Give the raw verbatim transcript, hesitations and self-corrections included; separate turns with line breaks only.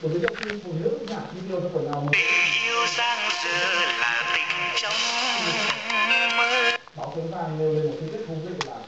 bởi vì khi phụ nữ giảm chi tiêu cho quần áo mới yêu sang giờ là tình trong mơ. Báo tiếng vàng nêu lên một cái rất thú vị là